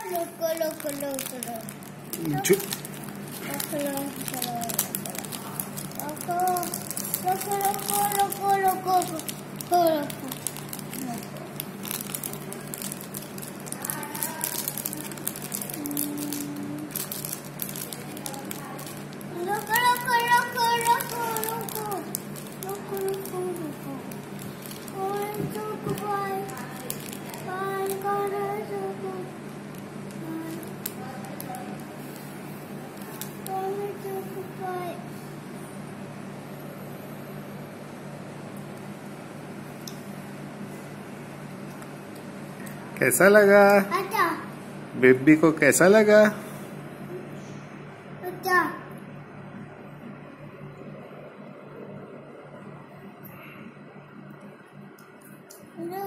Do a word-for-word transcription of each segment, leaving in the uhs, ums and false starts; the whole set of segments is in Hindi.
Loco, loco, loco, loco. Ju- Loco, loco, loco, loco, loco, loco, loco, loco. Loco, loco, loco, loco, loco, loco, loco, loco. Oh, Chocopie. I got a Chocopie. Oh, Chocopie. कैसा लगा? अच्छा, बेबी को कैसा लगा? अच्छा. हेलो.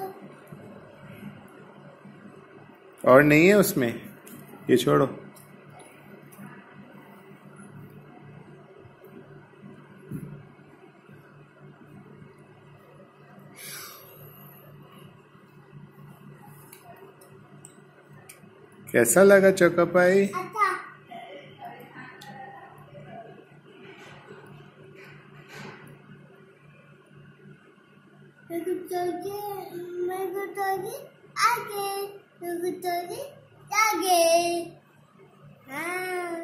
और नहीं है उसमें? ये छोड़ो. कैसा लगा चोकोपाई? अच्छा. मेरे को चाहिए, मेरे को चाहिए आगे, मेरे को चाहिए आगे. हाँ.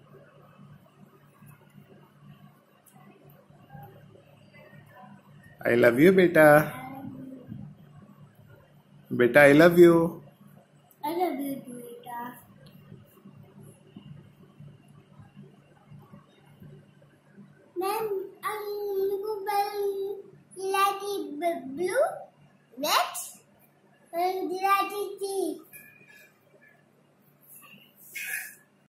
आई लव यू बेटा. बेटा I love you. I love you, Twitter. Ma'am, I'm going to like it blue. Next, I'm going to like it